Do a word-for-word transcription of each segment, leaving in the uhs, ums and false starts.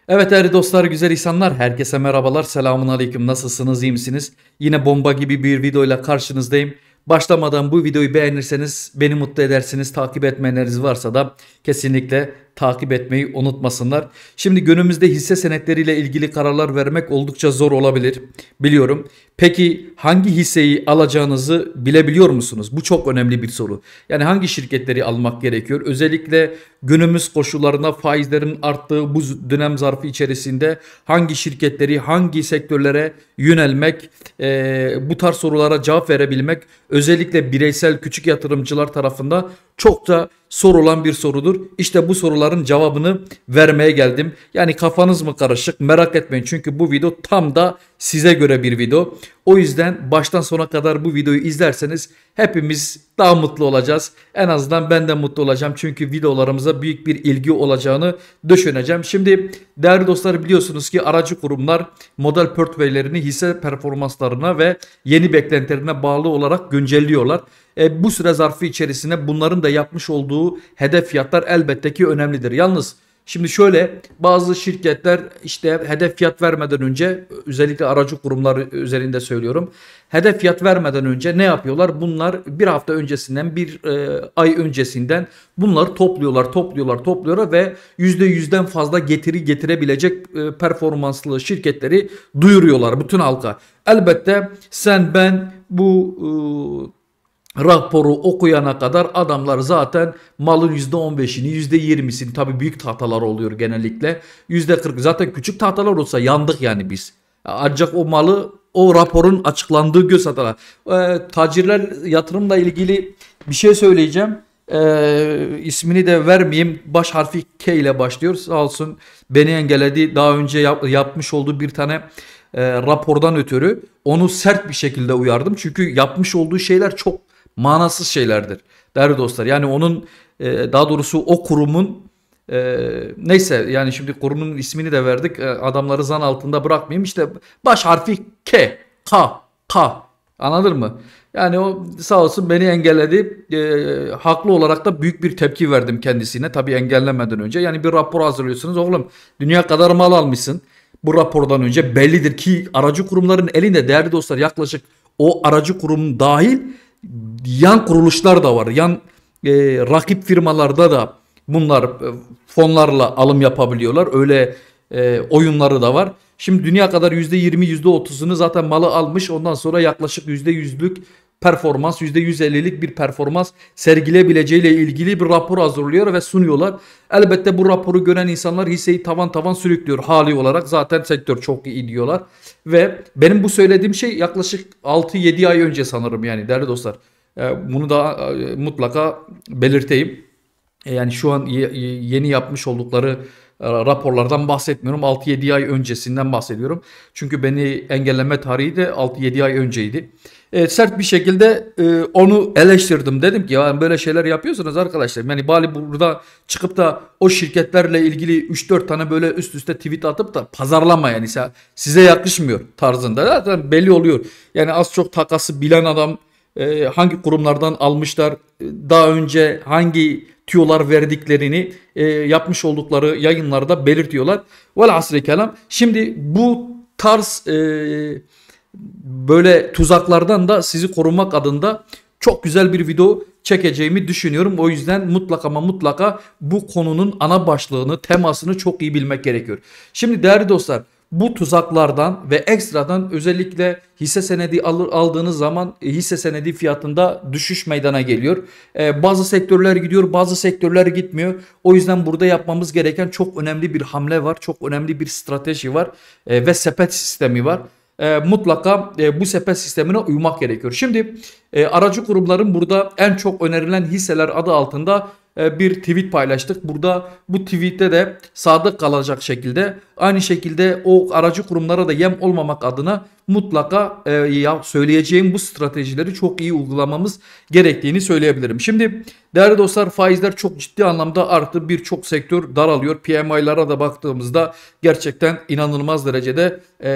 Evet değerli dostlar, güzel insanlar, herkese merhabalar, selamun aleyküm, nasılsınız, iyi misiniz? Yine bomba gibi bir videoyla karşınızdayım. Başlamadan bu videoyu beğenirseniz beni mutlu edersiniz. Takip etmeyenleriniz varsa da kesinlikle takip etmeyi unutmasınlar. Şimdi günümüzde hisse senetleriyle ilgili kararlar vermek oldukça zor olabilir, biliyorum. Peki hangi hisseyi alacağınızı bilebiliyor musunuz? Bu çok önemli bir soru. Yani hangi şirketleri almak gerekiyor? Özellikle günümüz koşullarında faizlerin arttığı bu dönem zarfı içerisinde hangi şirketleri, hangi sektörlere yönelmek, e, bu tarz sorulara cevap verebilmek özellikle bireysel küçük yatırımcılar tarafından çok da sorulan bir sorudur. İşte bu soruların cevabını vermeye geldim. Yani kafanız mı karışık? Merak etmeyin, çünkü bu video tam da size göre bir video. O yüzden baştan sona kadar bu videoyu izlerseniz hepimiz daha mutlu olacağız. En azından ben de mutlu olacağım, çünkü videolarımıza büyük bir ilgi olacağını düşüneceğim. Şimdi değerli dostlar, biliyorsunuz ki aracı kurumlar model portföylerini hisse performanslarına ve yeni beklentilerine bağlı olarak güncelliyorlar. E, bu süre zarfı içerisinde bunların da yapmış olduğu hedef fiyatlar elbette ki önemlidir. Yalnız şimdi şöyle, bazı şirketler işte hedef fiyat vermeden önce, özellikle aracı kurumlar üzerinde söylüyorum, hedef fiyat vermeden önce ne yapıyorlar? Bunlar bir hafta öncesinden, bir e, ay öncesinden bunları topluyorlar, topluyorlar, topluyorlar ve yüzde yüzden fazla getiri getirebilecek e, performanslı şirketleri duyuruyorlar bütün halka. Elbette sen ben bu e, raporu okuyana kadar adamlar zaten malın yüzde on beşini, yüzde yirmisini, tabii büyük tahtalar oluyor genellikle, yüzde kırk, zaten küçük tahtalar olsa yandık yani biz. Ancak o malı o raporun açıklandığı gün satarlar. E, tacirler yatırımla ilgili bir şey söyleyeceğim. E, ismini de vermeyeyim. Baş harfi K ile başlıyor. Sağ olsun beni engelledi. Daha önce yap, yapmış olduğu bir tane e, rapordan ötürü onu sert bir şekilde uyardım. Çünkü yapmış olduğu şeyler çok manasız şeylerdir değerli dostlar. Yani onun e, daha doğrusu o kurumun e, neyse, yani şimdi kurumun ismini de verdik. E, adamları zan altında bırakmayayım. İşte baş harfi K, K, K. Anladın mı? Yani o sağ olsun beni engelledi. E, haklı olarak da büyük bir tepki verdim kendisine. Tabii engellemeden önce. Yani bir rapor hazırlıyorsunuz. Oğlum, dünya kadar mal almışsın. Bu rapordan önce bellidir ki aracı kurumların elinde değerli dostlar, yaklaşık o aracı kurum dahil yan kuruluşlar da var. Yan e, rakip firmalarda da bunlar e, fonlarla alım yapabiliyorlar. Öyle e, oyunları da var. Şimdi dünya kadar yüzde yirmi yüzde otuzunu zaten malı almış. Ondan sonra yaklaşık yüzde yüzlük performans, yüzde yüz ellilik bir performans sergilebileceğiyle ilgili bir rapor hazırlıyor ve sunuyorlar. Elbette bu raporu gören insanlar hisseyi tavan tavan sürüklüyor hali olarak. Zaten sektör çok iyi diyorlar. Ve benim bu söylediğim şey yaklaşık altı yedi ay önce sanırım, yani değerli dostlar. E, Bunu da e, mutlaka belirteyim. E, Yani şu an yeni yapmış oldukları e, raporlardan bahsetmiyorum. altı yedi ay öncesinden bahsediyorum. Çünkü beni engelleme tarihi de altı yedi ay önceydi. E, sert bir şekilde e, onu eleştirdim. Dedim ki ya, böyle şeyler yapıyorsunuz arkadaşlar. Yani bari burada çıkıp da o şirketlerle ilgili üç dört tane böyle üst üste tweet atıp da pazarlama, yani size yakışmıyor tarzında. Zaten belli oluyor. Yani az çok takası bilen adam, e, hangi kurumlardan almışlar, daha önce hangi tüyolar verdiklerini e, yapmış oldukları yayınlarda belirtiyorlar. Velhasıl kelam, şimdi bu tarz e, böyle tuzaklardan da sizi korumak adında çok güzel bir video çekeceğimi düşünüyorum. O yüzden mutlaka ama mutlaka bu konunun ana başlığını, temasını çok iyi bilmek gerekiyor. Şimdi değerli dostlar, bu tuzaklardan ve ekstradan özellikle hisse senedi aldığınız zaman hisse senedi fiyatında düşüş meydana geliyor. Ee, bazı sektörler gidiyor, bazı sektörler gitmiyor. O yüzden burada yapmamız gereken çok önemli bir hamle var. Çok önemli bir strateji var ee, ve sepet sistemi var. E, mutlaka e, bu sepet sistemine uymak gerekiyor. Şimdi e, aracı kurumların burada en çok önerilen hisseler adı altında e, bir tweet paylaştık. Burada bu tweette de sadık kalacak şekilde, aynı şekilde o aracı kurumlara da yem olmamak adına mutlaka e, ya söyleyeceğim bu stratejileri çok iyi uygulamamız gerektiğini söyleyebilirim. Şimdi değerli dostlar, faizler çok ciddi anlamda arttı. Birçok sektör daralıyor. P M I'lara da baktığımızda gerçekten inanılmaz derecede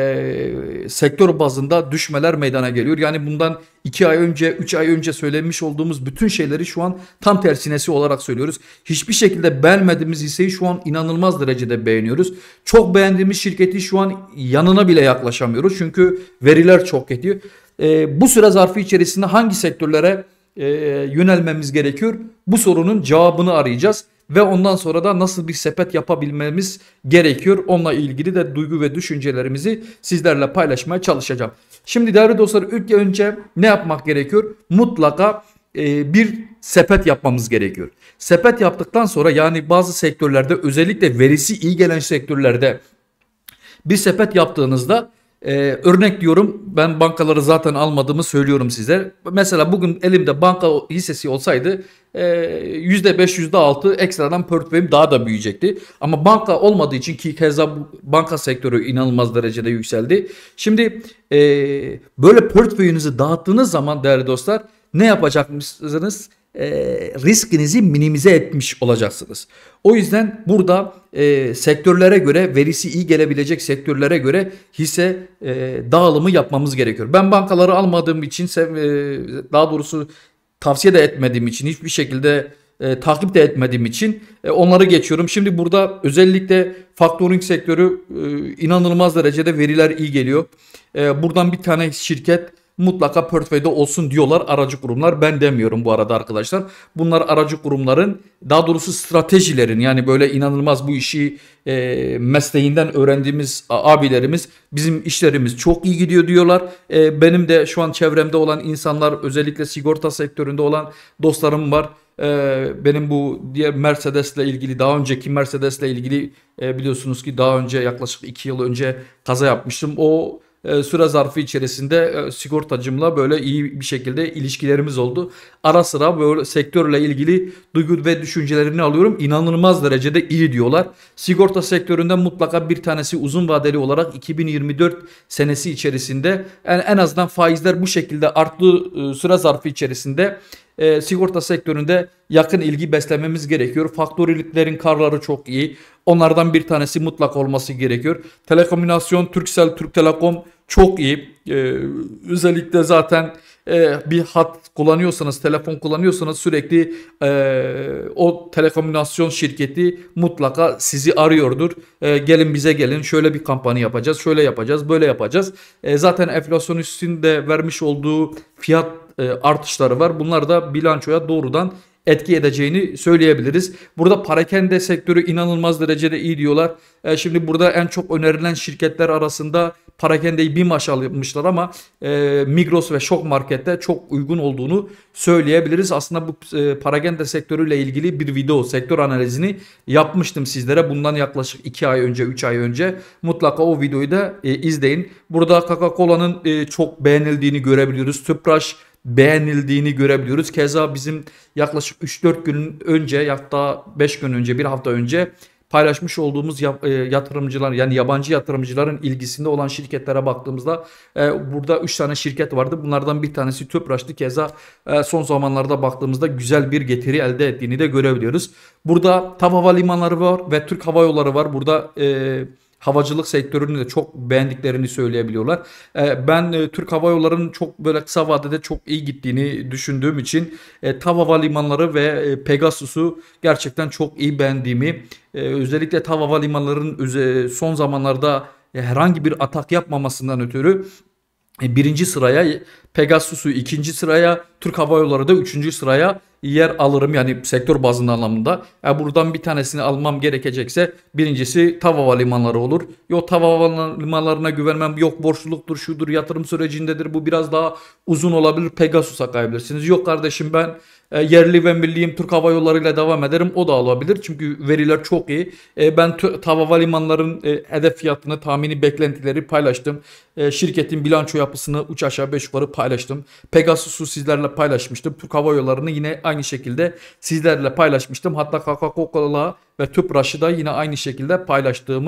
e, sektör bazında düşmeler meydana geliyor. Yani bundan iki ay önce, üç ay önce söylemiş olduğumuz bütün şeyleri şu an tam tersinesi olarak söylüyoruz. Hiçbir şekilde beğenmediğimiz hisseyi şu an inanılmaz derecede beğeniyoruz. Çok beğendiğimiz şirketi şu an yanına bile yaklaşamıyoruz. Çünkü veriler çok kötü. E, bu süre zarfı içerisinde hangi sektörlere e, yönelmemiz gerekiyor? Bu sorunun cevabını arayacağız. Ve ondan sonra da nasıl bir sepet yapabilmemiz gerekiyor? Onunla ilgili de duygu ve düşüncelerimizi sizlerle paylaşmaya çalışacağım. Şimdi değerli dostlar, ilk önce ne yapmak gerekiyor? Mutlaka e, bir sepet yapmamız gerekiyor. Sepet yaptıktan sonra, yani bazı sektörlerde, özellikle verisi iyi gelen sektörlerde bir sepet yaptığınızda, Ee, örnek diyorum, ben bankaları zaten almadığımı söylüyorum size. Mesela bugün elimde banka hissesi olsaydı e, yüzde beş yüzde altı ekstradan portföyüm daha da büyüyecekti. Ama banka olmadığı için, ki keza banka sektörü inanılmaz derecede yükseldi. Şimdi e, böyle portföyünüzü dağıttığınız zaman değerli dostlar, ne yapacaksınız? E, riskinizi minimize etmiş olacaksınız. O yüzden burada e, sektörlere göre, verisi iyi gelebilecek sektörlere göre hisse e, dağılımı yapmamız gerekiyor. Ben bankaları almadığım için, e, daha doğrusu tavsiye de etmediğim için, hiçbir şekilde e, takip de etmediğim için e, onları geçiyorum. Şimdi burada özellikle factoring sektörü e, inanılmaz derecede veriler iyi geliyor. E, buradan bir tane şirket mutlaka portföyde olsun diyorlar aracı kurumlar. Ben demiyorum bu arada arkadaşlar. Bunlar aracı kurumların, daha doğrusu stratejilerin, yani böyle inanılmaz bu işi e, mesleğinden öğrendiğimiz abilerimiz, bizim işlerimiz çok iyi gidiyor diyorlar. E, benim de şu an çevremde olan insanlar, özellikle sigorta sektöründe olan dostlarım var. E, benim bu diğer Mercedes'le ilgili, daha önceki Mercedes'le ilgili e, biliyorsunuz ki daha önce, yaklaşık iki yıl önce kaza yapmıştım. O süre zarfı içerisinde sigortacımla böyle iyi bir şekilde ilişkilerimiz oldu. Ara sıra böyle sektörle ilgili duygu ve düşüncelerini alıyorum. İnanılmaz derecede iyi diyorlar. Sigorta sektöründe mutlaka bir tanesi uzun vadeli olarak iki bin yirmi dört senesi içerisinde, yani en azından faizler bu şekilde arttığı süre zarfı içerisinde E, sigorta sektöründe yakın ilgi beslememiz gerekiyor. Faktörlüklerin karları çok iyi. Onlardan bir tanesi mutlak olması gerekiyor. Telekomünikasyon, Turkcell, Türk Telekom çok iyi. E, özellikle zaten e, bir hat kullanıyorsanız, telefon kullanıyorsanız sürekli e, o telekomünikasyon şirketi mutlaka sizi arıyordur. E, gelin bize gelin, şöyle bir kampanya yapacağız, şöyle yapacağız, böyle yapacağız. E, zaten enflasyonistin de vermiş olduğu fiyat e, artışları var. Bunlar da bilançoya doğrudan etki edeceğini söyleyebiliriz. Burada parakende sektörü inanılmaz derecede iyi diyorlar. E, şimdi burada en çok önerilen şirketler arasında parakendeyi BİM almışlar ama e, Migros ve Şok Market'te çok uygun olduğunu söyleyebiliriz. Aslında bu e, parakende sektörüyle ilgili bir video, sektör analizini yapmıştım sizlere. Bundan yaklaşık iki ay önce, üç ay önce. Mutlaka o videoyu da e, izleyin. Burada Coca-Cola'nın e, çok beğenildiğini görebiliyoruz. Tüpraş beğenildiğini görebiliyoruz. Keza bizim yaklaşık üç dört gün önce, hatta beş gün önce, bir hafta önce paylaşmış olduğumuz yatırımcılar, yani yabancı yatırımcıların ilgisinde olan şirketlere baktığımızda e, burada üç tane şirket vardı. Bunlardan bir tanesi Tüpraş'tı. Keza e, son zamanlarda baktığımızda güzel bir getiri elde ettiğini de görebiliyoruz. Burada TAV Havalimanları var ve Türk Hava Yolları var. Burada e, havacılık sektörünü de çok beğendiklerini söyleyebiliyorlar. E, ben e, Türk Hava Yolları'nın çok böyle kısa vadede çok iyi gittiğini düşündüğüm için e, TAV Havalimanları ve e, Pegasus'u gerçekten çok iyi beğendiğimi, e, özellikle TAV Havalimanları'nın son zamanlarda e, herhangi bir atak yapmamasından ötürü e, birinci sıraya, Pegasus'u ikinci sıraya, Türk Hava Yolları da üçüncü sıraya yer alırım, yani sektör bazında anlamında. Yani buradan bir tanesini almam gerekecekse birincisi TAV Havalimanları olur. Yok, TAV Havalimanlarına güvenmem, yok borçluluktur, şudur, yatırım sürecindedir, bu biraz daha uzun olabilir, Pegasus'a kayabilirsiniz. Yok kardeşim, ben e, yerli ve milliyim, Türk Hava Yolları ile devam ederim, o da olabilir. Çünkü veriler çok iyi. E, ben TAV Havalimanları'nın e, hedef fiyatını, tahmini beklentileri paylaştım. E, şirketin bilanço yapısını üç aşağı beş yukarı paylaştım. Pegasus'u sizlerle paylaşmıştım. Türk Hava Yolları'nı yine aynı şekilde sizlerle paylaşmıştım. Hatta Coca-Cola ve Tüpraş'ı da yine aynı şekilde paylaştığımı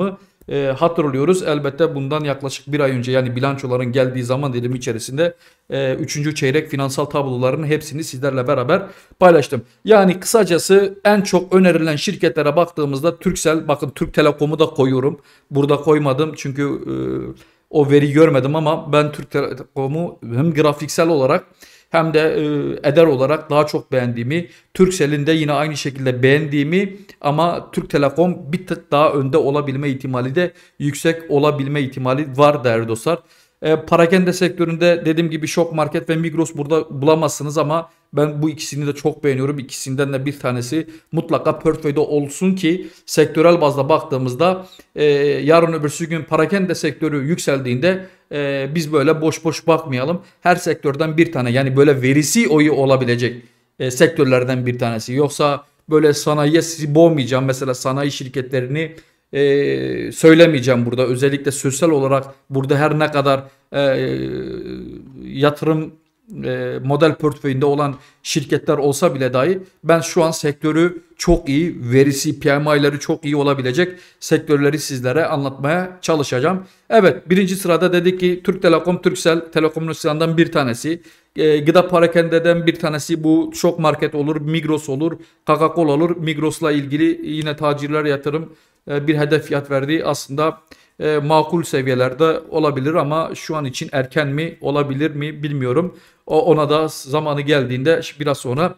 e, hatırlıyoruz. Elbette bundan yaklaşık bir ay önce, yani bilançoların geldiği zaman dilimi içerisinde e, üçüncü çeyrek finansal tablolarının hepsini sizlerle beraber paylaştım. Yani kısacası en çok önerilen şirketlere baktığımızda Turkcell, bakın Türk Telekom'u da koyuyorum. Burada koymadım çünkü e, o veri görmedim, ama ben Türk Telekom'u hem grafiksel olarak hem de e, eder olarak daha çok beğendiğimi, Turkcell'in de yine aynı şekilde beğendiğimi, ama Türk Telekom bir tık daha önde olabilme ihtimali de yüksek olabilme ihtimali var değerli dostlar. E, parakende sektöründe dediğim gibi Şok Market ve Migros burada bulamazsınız, ama ben bu ikisini de çok beğeniyorum. İkisinden de bir tanesi mutlaka portföyde olsun ki sektörel bazda baktığımızda e, yarın öbürsü gün parakende sektörü yükseldiğinde e, biz böyle boş boş bakmayalım. Her sektörden bir tane, yani böyle verisi oyu olabilecek e, sektörlerden bir tanesi. Yoksa böyle sanayiye sizi boğmayacağım. Mesela sanayi şirketlerini e, söylemeyeceğim burada. Özellikle sosyal olarak burada her ne kadar e, yatırım e, model portföyünde olan şirketler olsa bile dahi ben şu an sektörü çok iyi, verisi, P M I'leri çok iyi olabilecek sektörleri sizlere anlatmaya çalışacağım. Evet, birinci sırada dedik ki Türk Telekom, Turkcell telekomünikasyondan bir tanesi. E, gıda parakendeden bir tanesi bu Şok Market olur, Migros olur, Coca-Cola olur. Migros'la ilgili yine tacirler yatırım e, bir hedef fiyat verdiği aslında e, makul seviyelerde olabilir, ama şu an için erken mi olabilir mi bilmiyorum. O, ona da zamanı geldiğinde biraz sonra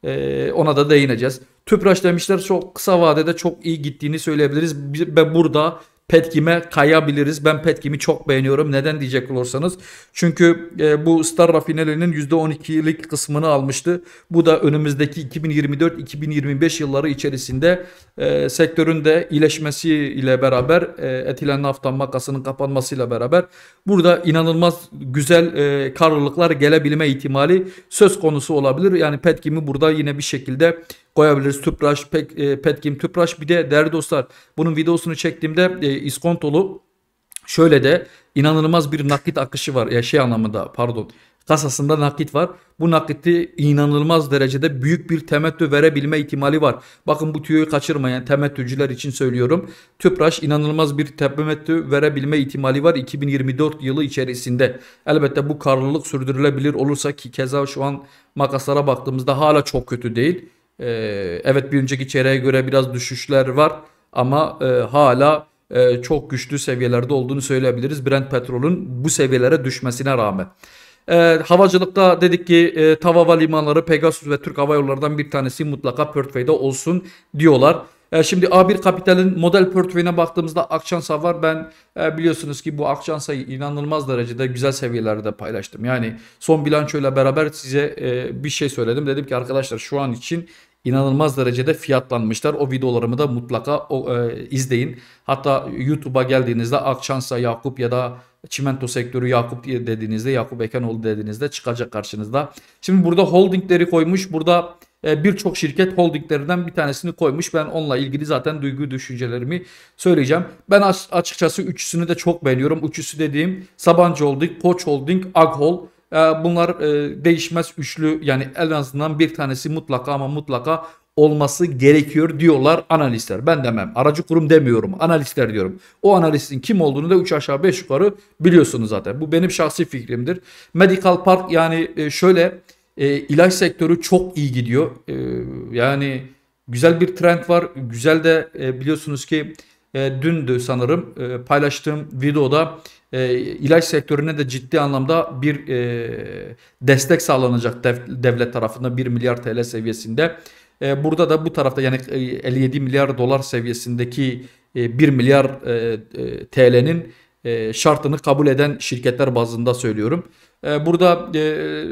e, ona da değineceğiz. Tüpraş demişler, çok kısa vadede çok iyi gittiğini söyleyebiliriz. Ve burada Petkim'e kayabiliriz. Ben Petkim'i çok beğeniyorum. Neden diyecek olursanız. Çünkü e, bu Star rafinerinin yüzde on ikilik kısmını almıştı. Bu da önümüzdeki iki bin yirmi dört iki bin yirmi beş yılları içerisinde e, sektörün de iyileşmesiyle beraber e, etilen nafta makasının kapanmasıyla beraber burada inanılmaz güzel e, karlılıklar gelebilme ihtimali söz konusu olabilir. Yani Petkim'i burada yine bir şekilde koyabiliriz. Tüpraş, Pek, e, Petkim, Tüpraş. Bir de değerli dostlar, bunun videosunu çektiğimde e, iskontolu şöyle de inanılmaz bir nakit akışı var. Ya şey anlamında, pardon, kasasında nakit var. Bu nakiti inanılmaz derecede büyük bir temettü verebilme ihtimali var. Bakın bu tüyoyu kaçırmayan temettücüler için söylüyorum. Tüpraş inanılmaz bir temettü verebilme ihtimali var iki bin yirmi dört yılı içerisinde. Elbette bu karlılık sürdürülebilir olursa, ki keza şu an makaslara baktığımızda hala çok kötü değil. Ee, evet, bir önceki çeyreğe göre biraz düşüşler var, ama e, hala e, çok güçlü seviyelerde olduğunu söyleyebiliriz Brent petrolün bu seviyelere düşmesine rağmen. E, havacılıkta dedik ki e, TAV Havalimanları, Pegasus ve Türk Hava Yolları'dan bir tanesi mutlaka portföyde olsun diyorlar. E, şimdi A bir Kapital'in model portföyüne baktığımızda Akçansa var. Ben e, biliyorsunuz ki bu Akçansa'yı inanılmaz derecede güzel seviyelerde paylaştım. Yani son bilançoyla beraber size e, bir şey söyledim. Dedim ki arkadaşlar, şu an için inanılmaz derecede fiyatlanmışlar. O videolarımı da mutlaka o, e, izleyin. Hatta YouTube'a geldiğinizde Akçansa Yakup ya da çimento sektörü Yakup diye dediğinizde, Yakup Ekenoğlu dediğinizde çıkacak karşınızda. Şimdi burada holdingleri koymuş. Burada e, birçok şirket holdinglerinden bir tanesini koymuş. Ben onunla ilgili zaten duygu düşüncelerimi söyleyeceğim. Ben açıkçası üçüsünü de çok beğeniyorum. Üçüsü dediğim Sabancı Holding, Koç Holding, Aghol. Bunlar e, değişmez üçlü, yani en azından bir tanesi mutlaka ama mutlaka olması gerekiyor diyorlar analistler. Ben demem, aracı kurum demiyorum, analistler diyorum. O analistin kim olduğunu da üç aşağı beş yukarı biliyorsunuz zaten. Bu benim şahsi fikrimdir. Medical Park, yani e, şöyle e, ilaç sektörü çok iyi gidiyor. E, yani güzel bir trend var. Güzel de e, biliyorsunuz ki e, dündü sanırım e, paylaştığım videoda e, ilaç sektörüne de ciddi anlamda bir e, destek sağlanacak dev, devlet tarafından bir milyar T L seviyesinde. E, burada da bu tarafta, yani e, elli yedi milyar dolar seviyesindeki e, bir milyar e, e, T L'nin e, şartını kabul eden şirketler bazında söylüyorum. E, burada e,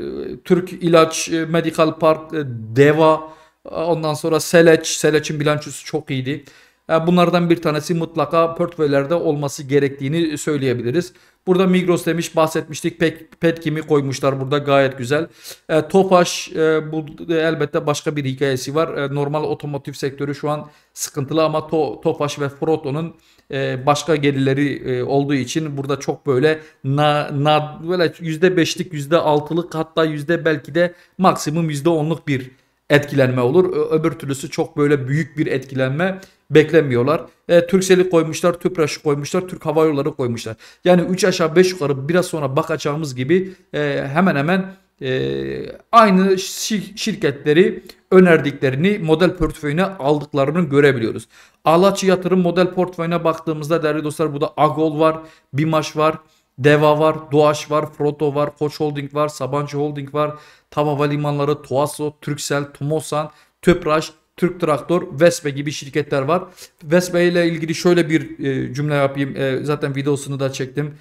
Türk İlaç, e, Medical Park, e, Deva, ondan sonra Seleç, Seleç'in bilançosu çok iyiydi. Bunlardan bir tanesi mutlaka portföylerde olması gerektiğini söyleyebiliriz. Burada Migros demiş, bahsetmiştik. Pek, Petkim'i koymuşlar burada, gayet güzel. E, Tofaş, e, bu elbette başka bir hikayesi var. E, normal otomotiv sektörü şu an sıkıntılı, ama to, Tofaş ve Frotto'nun e, başka gelirleri e, olduğu için burada çok böyle na, na böyle yüzde beşlik, yüzde altılık, hatta yüzde belki de maksimum yüzde onluk bir etkilenme olur. Öbür türlüsü çok böyle büyük bir etkilenme beklemiyorlar. E, Turkcell'i koymuşlar, Tüpraş'ı koymuşlar, Türk Hava Yolları koymuşlar. Yani üç aşağı beş yukarı biraz sonra bakacağımız gibi e, hemen hemen e, aynı şir şirketleri önerdiklerini model portföyüne aldıklarını görebiliyoruz. Ağlaçı Yatırım model portföyüne baktığımızda değerli dostlar burada Agol var, BİMAŞ var, Deva var, Doğaç var, Froto var, Koç Holding var, Sabancı Holding var, TAV Havalimanları, Tuaso, Turkcell, Tumosan, Tüpraş, Türk Traktör, Vespe gibi şirketler var. Vespe ile ilgili şöyle bir e, cümle yapayım. E, zaten videosunu da çektim.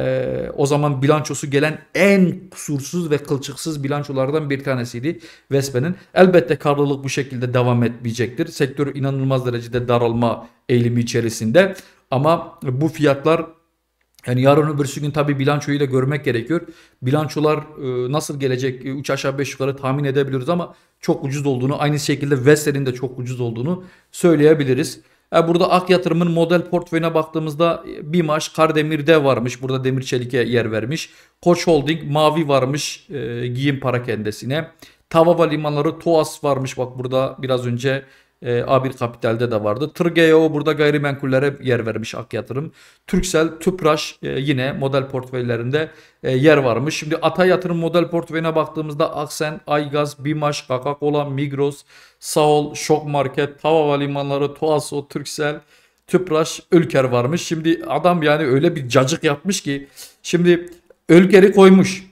E, o zaman bilançosu gelen en kusursuz ve kılçıksız bilançolardan bir tanesiydi Vespe'nin. Elbette karlılık bu şekilde devam etmeyecektir. Sektör inanılmaz derecede daralma eğilimi içerisinde. Ama bu fiyatlar, yani yarın öbürsü gün tabii bilançoyu da görmek gerekiyor. Bilançolar e, nasıl gelecek üç aşağı beş yukarı tahmin edebiliyoruz ama çok ucuz olduğunu, aynı şekilde Vestel'in de çok ucuz olduğunu söyleyebiliriz. E, burada Ak Yatırım'ın model portföyüne baktığımızda BİMAŞ, Kardemir'de varmış. Burada Demir Çelik'e yer vermiş. Koç Holding, Mavi varmış e, giyim parakendesine. TAV Havalimanları, TOAS varmış. Bak burada biraz önce e, A bir Kapital'de de vardı. Tırgeo burada gayrimenkullere yer vermiş Ak Yatırım. Turkcell, Tüpraş e, yine model portföylerinde e, yer varmış. Şimdi Ata Yatırım model portföyüne baktığımızda Aksen, Aygaz, BİMAŞ, Coca-Cola, Migros, Sağol, Şok Market, TAV Havalimanları, Toaso, Turkcell, Tüpraş, Ülker varmış. Şimdi adam yani öyle bir cacık yapmış ki şimdi Ülker'i koymuş.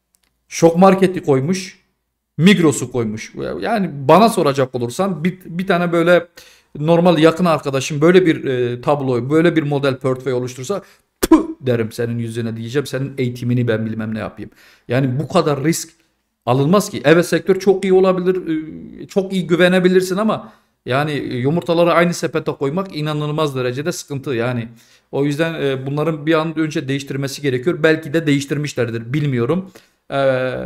Şok Market'i koymuş. Migros'u koymuş. Yani bana soracak olursan bir, bir tane böyle normal yakın arkadaşım böyle bir e, tabloyu, böyle bir model portföy oluştursa "Püh!" derim senin yüzüne, diyeceğim. Senin eğitimini ben bilmem ne yapayım. Yani bu kadar risk alınmaz ki. Evet, sektör çok iyi olabilir, e, çok iyi güvenebilirsin ama yani yumurtaları aynı sepete koymak inanılmaz derecede sıkıntı yani. O yüzden e, bunların bir an önce değiştirmesi gerekiyor. Belki de değiştirmişlerdir, bilmiyorum. Ee,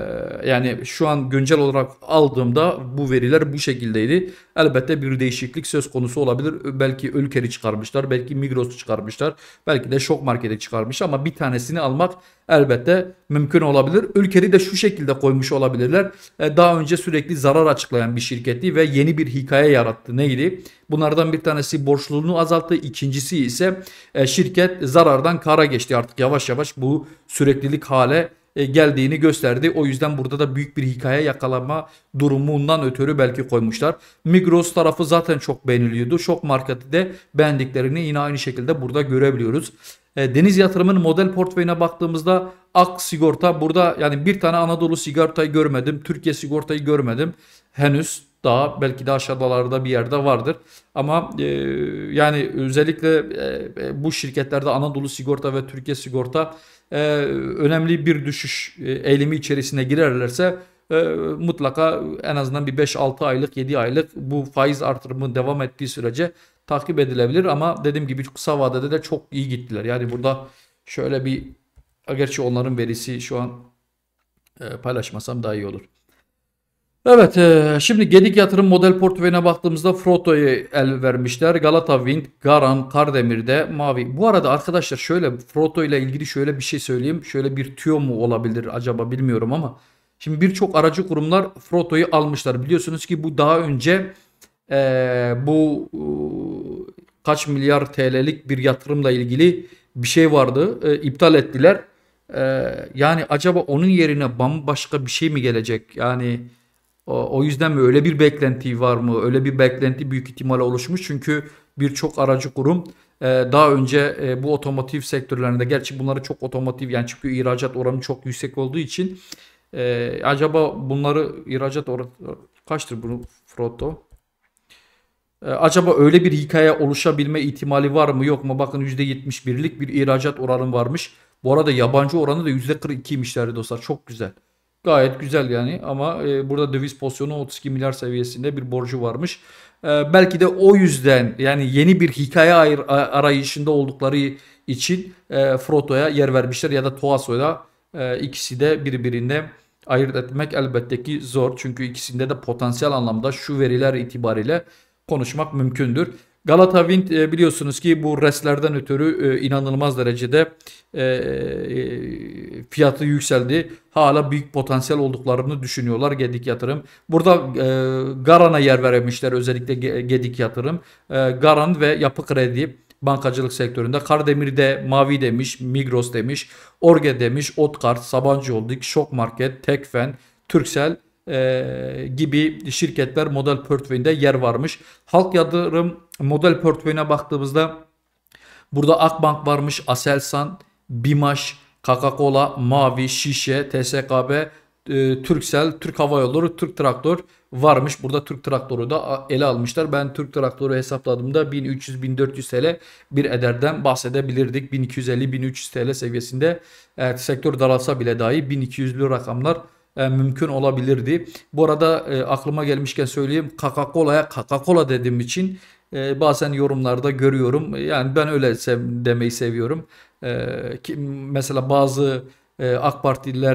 yani şu an güncel olarak aldığımda bu veriler bu şekildeydi. Elbette bir değişiklik söz konusu olabilir. Belki Ülker'i çıkarmışlar, belki Migros'u çıkarmışlar, belki de Şok Market'i çıkarmış ama bir tanesini almak elbette mümkün olabilir. Ülker'i de şu şekilde koymuş olabilirler. Ee, daha önce sürekli zarar açıklayan bir şirketti ve yeni bir hikaye yarattı. Neydi? Bunlardan bir tanesi borçluluğunu azalttı. İkincisi ise e, şirket zarardan kara geçti. Artık yavaş yavaş bu süreklilik hale geldiğini gösterdi. O yüzden burada da büyük bir hikaye yakalama durumundan ötürü belki koymuşlar. Migros tarafı zaten çok beğeniliyordu. Şok Market'i de beğendiklerini yine aynı şekilde burada görebiliyoruz. Deniz Yatırım'ın model portföyüne baktığımızda Ak Sigorta, burada yani bir tane Anadolu Sigorta'yı görmedim. Türkiye Sigorta'yı görmedim. Henüz daha belki de aşağıdalarda bir yerde vardır. Ama e, yani özellikle e, bu şirketlerde Anadolu Sigorta ve Türkiye Sigorta e, önemli bir düşüş e, eğilimi içerisine girerlerse e, mutlaka en azından bir beş altı aylık, yedi aylık bu faiz artırımı devam ettiği sürece takip edilebilir. Ama dediğim gibi kısa vadede de çok iyi gittiler. Yani burada şöyle bir, gerçi onların verisi şu an e, paylaşmasam daha iyi olur. Evet, e, şimdi Gedik Yatırım model portföyüne baktığımızda Froto'yu el vermişler. Galata Wind, Garan, Kardemir'de Mavi. Bu arada arkadaşlar şöyle Froto ile ilgili şöyle bir şey söyleyeyim. Şöyle bir tüyo mu olabilir acaba, bilmiyorum ama şimdi birçok aracı kurumlar Froto'yu almışlar. Biliyorsunuz ki bu daha önce e, bu e, kaç milyar T L'lik bir yatırımla ilgili bir şey vardı. E, iptal ettiler. E, yani acaba onun yerine bambaşka bir şey mi gelecek? Yani o, o yüzden mi, öyle bir beklenti var mı? Öyle bir beklenti büyük ihtimalle oluşmuş. Çünkü birçok aracı kurum e, daha önce e, bu otomotiv sektörlerinde, gerçi bunları çok otomotiv yani çünkü ihracat oranı çok yüksek olduğu için e, acaba bunları ihracat oranı kaçtır bunu Froto? E, acaba öyle bir hikaye oluşabilme ihtimali var mı yok mu? Bakın yüzde yetmiş birlik bir ihracat oranı varmış. Bu arada yabancı oranı da yüzde kırk ikiymiş değerli dostlar. Çok güzel. Gayet güzel yani ama e, burada döviz pozisyonu otuz iki milyar seviyesinde bir borcu varmış. E, belki de o yüzden yani yeni bir hikaye ayır, arayışında oldukları için e, Froto'ya yer vermişler ya da Toaso'ya, e, ikisi de birbirine ayırt etmek elbette ki zor. Çünkü ikisinde de potansiyel anlamda şu veriler itibariyle konuşmak mümkündür. Galata Wind e, biliyorsunuz ki bu reslerden ötürü e, inanılmaz derecede e, e, fiyatı yükseldi. Hala büyük potansiyel olduklarını düşünüyorlar Gedik Yatırım. Burada e, Garan'a yer vermişler, özellikle Gedik Yatırım. E, Garan ve Yapı Kredi bankacılık sektöründe. Kardemir'de Mavi demiş, Migros demiş, Orge demiş, Otkart, Sabancı Holding, Şok Market, Tekfen, Turkcell e, gibi şirketler model portföyünde yer varmış. Halk Yatırım model portföyüne baktığımızda burada Akbank varmış, Aselsan, Bimaş, Coca-Cola, Mavi, Şişe, T S K B, e, Turkcell, Türk Hava Yolları, Türk Traktör varmış. Burada Türk Traktörü da ele almışlar. Ben Türk Traktörü hesapladığımda bin üç yüz bin dört yüz T L bir ederden bahsedebilirdik. bin iki yüz elli bin üç yüz T L seviyesinde, evet, sektör daralsa bile dahi bin iki yüzlü rakamlar e, mümkün olabilirdi. Bu arada e, aklıma gelmişken söyleyeyim, Coca-Cola'ya Coca-Cola dediğim için e, bazen yorumlarda görüyorum. Yani ben öyle sev demeyi seviyorum. E, ki, mesela bazı e, AK Partililer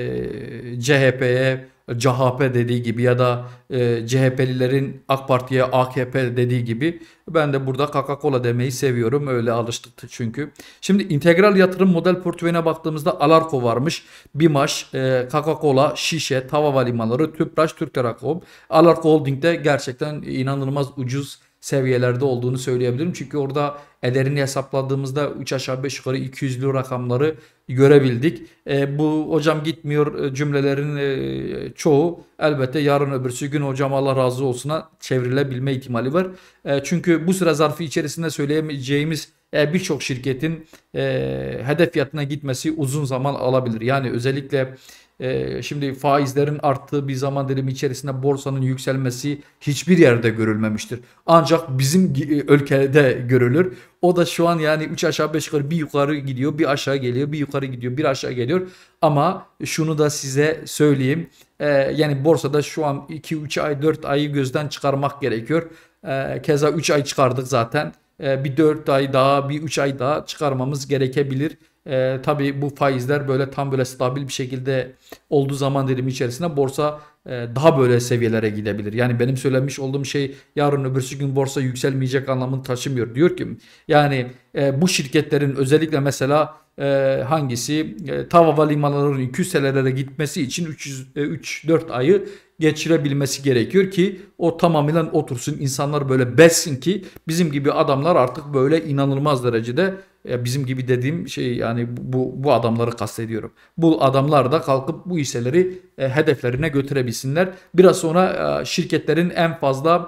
e, C H P'ye C H P dediği gibi ya da e, C H P'lilerin AK Parti'ye A K P dediği gibi ben de burada Coca-Cola demeyi seviyorum. Öyle alıştık çünkü. Şimdi integral yatırım model portföyüne baktığımızda Alarko varmış. Bimaş, e, Coca-Cola, Şişe, Tava Havalimanları, Tüpraş, Türk Telekom. Alarko Holding'de gerçekten inanılmaz ucuz seviyelerde olduğunu söyleyebilirim. Çünkü orada ederini hesapladığımızda üç aşağı beş yukarı iki yüzlü rakamları görebildik. E, bu hocam gitmiyor cümlelerin e, çoğu elbette yarın öbürsü gün hocam Allah razı olsuna çevrilebilme ihtimali var. E, çünkü bu süre zarfı içerisinde söyleyemeyeceğimiz e, birçok şirketin e, hedef fiyatına gitmesi uzun zaman alabilir. Yani özellikle Ee, şimdi faizlerin arttığı bir zaman dilimi içerisinde borsanın yükselmesi hiçbir yerde görülmemiştir. Ancak bizim ülkede görülür. O da şu an yani üç aşağı beş yukarı bir yukarı gidiyor, bir aşağı geliyor, bir yukarı gidiyor, bir aşağı geliyor. Ama şunu da size söyleyeyim. Ee, yani borsada şu an iki üç ay dört ayı gözden çıkarmak gerekiyor. Ee, keza üç ay çıkardık zaten. Ee, bir dört ay daha, bir üç ay daha çıkarmamız gerekebilir. Ee, tabii bu faizler böyle tam böyle stabil bir şekilde olduğu zaman dilimi içerisinde borsa e, daha böyle seviyelere gidebilir. Yani benim söylemiş olduğum şey yarın öbürsü gün borsa yükselmeyecek anlamını taşımıyor. Diyor ki yani e, bu şirketlerin özellikle mesela e, hangisi e, Tava Havalimanları'nın iki yüz T L'lere gitmesi için üç dört ayı geçirebilmesi gerekiyor ki o tamamen otursun, insanlar böyle bessin ki bizim gibi adamlar artık böyle inanılmaz derecede, ya bizim gibi dediğim şey yani bu bu adamları kastediyorum. Bu adamlar da kalkıp bu hisseleri e, hedeflerine götürebilsinler. Biraz sonra e, şirketlerin en fazla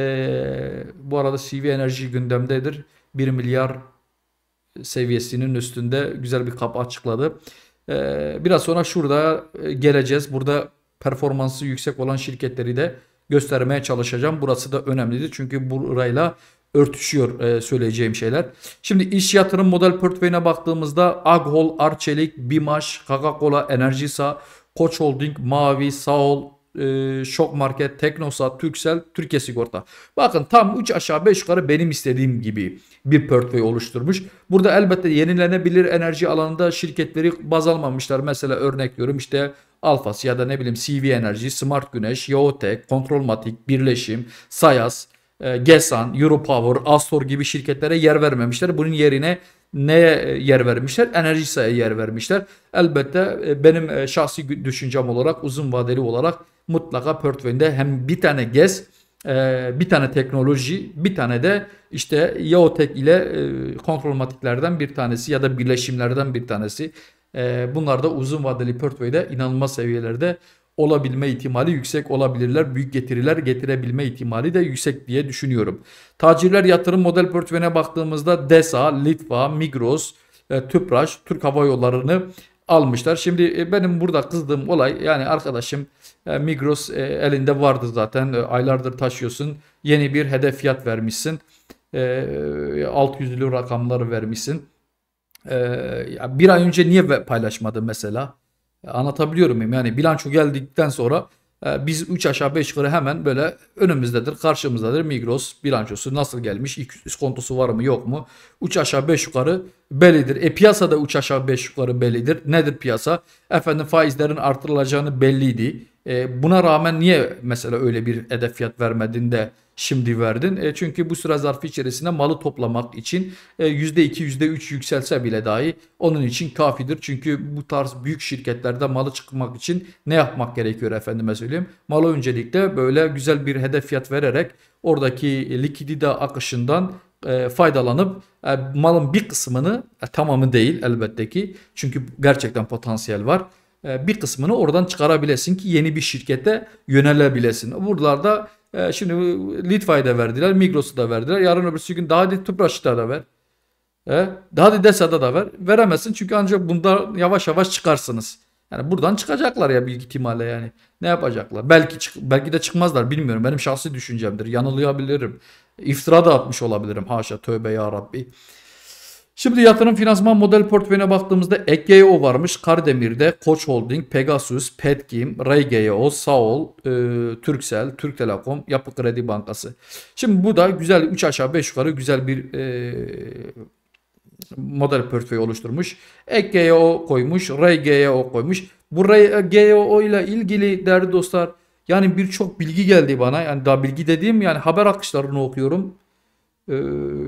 e, bu arada C V Enerji gündemdedir. bir milyar seviyesinin üstünde güzel bir kapı açıkladı. E, biraz sonra şurada e, geleceğiz. Burada performansı yüksek olan şirketleri de göstermeye çalışacağım. Burası da önemlidir. Çünkü burayla örtüşüyor e, söyleyeceğim şeyler. Şimdi iş yatırım model portföyüne baktığımızda Aghol, Arçelik, Bimaş, Coca-Cola, Enerjisa, Koç Holding, Mavi, Sağol, e, Şok Market, Teknosa, Turkcell, Türkiye Sigorta. Bakın tam üç aşağı beş yukarı benim istediğim gibi bir portföy oluşturmuş. Burada elbette yenilenebilir enerji alanında şirketleri baz almamışlar. Mesela örnek veriyorum işte Alfas ya da ne bileyim C V Enerji, Smart Güneş, Yaotek, Kontrolmatik, Birleşim, Sayas, e, Gesan, Europower, Astor gibi şirketlere yer vermemişler. Bunun yerine neye yer vermişler? Enerjisa'ya yer vermişler. Elbette e, benim e, şahsi düşüncem olarak uzun vadeli olarak mutlaka portföyünde hem bir tane GES, e, bir tane teknoloji, bir tane de işte Yaotek ile e, kontrolmatiklerden bir tanesi ya da birleşimlerden bir tanesi. E, bunlar da uzun vadeli portföyde inanılmaz seviyelerde olabilme ihtimali yüksek olabilirler. Büyük getiriler getirebilme ihtimali de yüksek diye düşünüyorum. Tacirler yatırım model portföyüne baktığımızda DESA, Litva, Migros, e, Tüpraş, Türk Hava Yolları'nı almışlar. Şimdi e, benim burada kızdığım olay yani arkadaşım e, Migros e, elinde vardı zaten, e, aylardır taşıyorsun. Yeni bir hedef fiyat vermişsin. E, altı yüzlü rakamları vermişsin. E, bir ay önce niye paylaşmadın mesela? Anlatabiliyor muyum? Yani bilanço geldikten sonra e, biz üç aşağı beş yukarı hemen böyle önümüzdedir, karşımızdadır. Migros bilançosu nasıl gelmiş? İskontosu var mı yok mu? üç aşağı beş yukarı bellidir. E piyasada üç aşağı beş yukarı bellidir. Nedir piyasa? Efendim faizlerin artırılacağını belliydi. E, buna rağmen niye mesela öyle bir hedef fiyat vermedin de şimdi verdin? E, çünkü bu süre zarfı içerisinde malı toplamak için e, yüzde iki yüzde üç yükselse bile dahi onun için kafidir. Çünkü bu tarz büyük şirketlerde malı çıkmak için ne yapmak gerekiyor efendime söyleyeyim? Malı öncelikle böyle güzel bir hedef fiyat vererek oradaki likidite akışından e, faydalanıp e, malın bir kısmını, e, tamamı değil elbette ki, çünkü gerçekten potansiyel var. E, bir kısmını oradan çıkarabilesin ki yeni bir şirkete yönelebilesin. Buralarda e, şimdi Litva'yı da verdiler, Migros'u da verdiler. Yarın öbürsü gün daha hadi Tüpraş'ta da ver. E, daha hadi Desa'da da ver. Veremezsin çünkü ancak bunda yavaş yavaş çıkarsınız. Yani buradan çıkacaklar ya büyük ihtimalle yani. Ne yapacaklar? Belki çık belki de çıkmazlar, bilmiyorum. Benim şahsi düşüncemdir. Yanılıyabilirim. İftira da atmış olabilirim. Haşa, tövbe ya Rabbi. Şimdi yatırım finansman model portföyüne baktığımızda Ekgeo varmış. Kardemir'de Koç Holding, Pegasus, Petkim, Reygeo, Saol, e, Turkcell, Türk Telekom, Yapı Kredi Bankası. Şimdi bu da güzel, üç aşağı beş yukarı güzel bir e, model portföyü oluşturmuş. Ekgeo koymuş, Reygeo koymuş. Bu Reygeo ile ilgili değerli dostlar, yani birçok bilgi geldi bana. Yani daha bilgi dediğim, yani haber akışlarını okuyorum. Ee,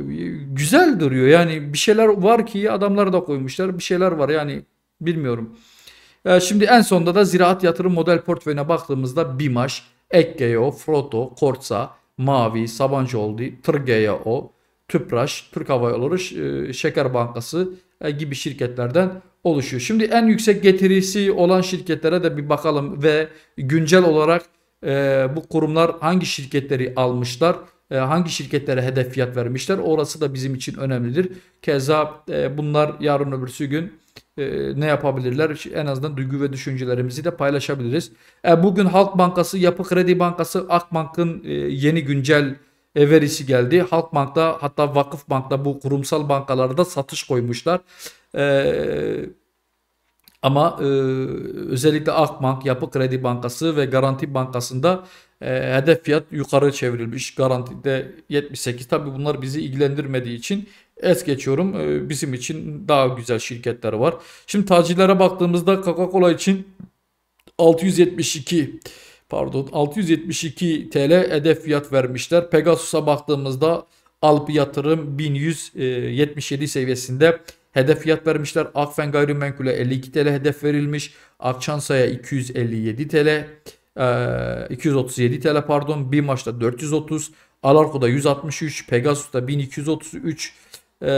güzel duruyor. Yani bir şeyler var ki adamlar da koymuşlar. Bir şeyler var yani, bilmiyorum. Ee, şimdi en sonunda da ziraat yatırım model portföyüne baktığımızda BİMAŞ, Ekgeo, Froto, Korsa, Mavi, Sabancı Holding, Tırgeo, Tüpraş, Türk Hava Yolları, e, Şeker Bankası e, gibi şirketlerden oluşuyor. Şimdi en yüksek getirisi olan şirketlere de bir bakalım ve güncel olarak e, bu kurumlar hangi şirketleri almışlar, e, hangi şirketlere hedef fiyat vermişler. Orası da bizim için önemlidir. Keza e, bunlar yarın öbürsü gün e, ne yapabilirler? En azından duygu ve düşüncelerimizi de paylaşabiliriz. E, bugün Halk Bankası, Yapı Kredi Bankası, Akbank'ın e, yeni güncel e, verisi geldi. Halkbank'ta, hatta Vakıfbank'ta, bu kurumsal bankalarda satış koymuşlar. E, ama e, özellikle Akbank, Yapı Kredi Bankası ve Garanti Bankası'nda e, hedef fiyat yukarı çevrilmiş. Garanti'de yetmiş sekiz. Tabii bunlar bizi ilgilendirmediği için es geçiyorum. E, bizim için daha güzel şirketler var. Şimdi tacirlere baktığımızda Coca-Cola için altı yüz yetmiş iki pardon altı yüz yetmiş iki T L hedef fiyat vermişler. Pegasus'a baktığımızda Alp Yatırım bin yüz yetmiş yedi seviyesinde hedef fiyat vermişler. Akfen Gayrimenkul'e elli iki T L hedef verilmiş. Akçansa'ya iki yüz elli yedi T L, iki yüz otuz yedi T L pardon. BİMAŞ'ta dört yüz otuz, Alarko'da yüz altmış üç, Pegasus'ta bin iki yüz otuz üç, e,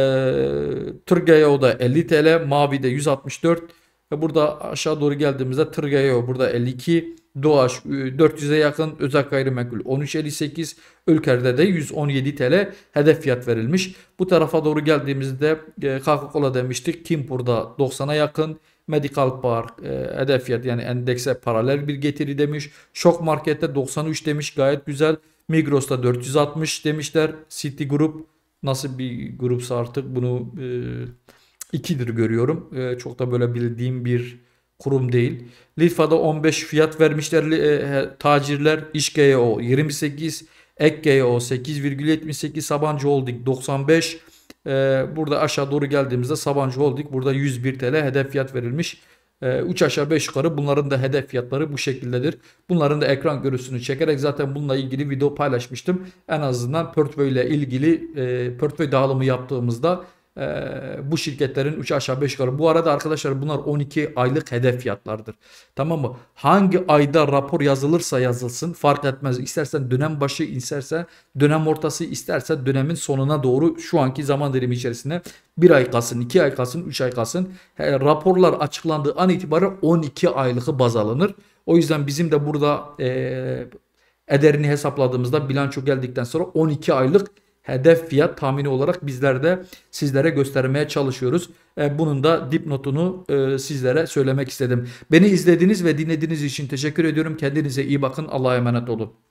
Tırgeo'da elli T L, Mavi'de yüz altmış dört ve burada aşağı doğru geldiğimizde Tırgeo burada elli iki, Doğaç dört yüze yakın, Özel Gayrimenkul on üç elli sekiz, Ülker'de de yüz on yedi T L hedef fiyat verilmiş. Bu tarafa doğru geldiğimizde e, Coca-Cola demiştik. Kimpur'da doksana yakın, Medical Park e, hedef fiyat yani endekse paralel bir getiri demiş. Şok Market'te doksan üç demiş, gayet güzel. Migros'ta dört yüz altmış demişler. City Group nasıl bir grupsa artık bunu e, ikidir görüyorum. E, çok da böyle bildiğim bir kurum değil. Litva'da on beş fiyat vermişler e, tacirler. İşgeo yirmi sekiz, Ekgeo sekiz virgül yetmiş sekiz, Sabancı Holding doksan beş. E, burada aşağı doğru geldiğimizde Sabancı Holding burada yüz bir T L hedef fiyat verilmiş. E, üç aşağı beş yukarı bunların da hedef fiyatları bu şekildedir. Bunların da ekran görüntüsünü çekerek zaten bununla ilgili video paylaşmıştım. En azından portföyle ilgili e, portföy dağılımı yaptığımızda Ee, bu şirketlerin üç aşağı beş yukarı. Bu arada arkadaşlar bunlar on iki aylık hedef fiyatlardır. Tamam mı? Hangi ayda rapor yazılırsa yazılsın fark etmez. İstersen dönem başı, istersen dönem ortası, istersen dönemin sonuna doğru şu anki zaman dilimi içerisinde bir ay kalsın, iki ay kalsın, üç ay kalsın. He, raporlar açıklandığı an itibaren on iki aylığı baz alınır. O yüzden bizim de burada e, ederini hesapladığımızda bilanço geldikten sonra on iki aylık hedef fiyat tahmini olarak bizler de sizlere göstermeye çalışıyoruz. Bunun da dipnotunu sizlere söylemek istedim. Beni izlediğiniz ve dinlediğiniz için teşekkür ediyorum. Kendinize iyi bakın. Allah'a emanet olun.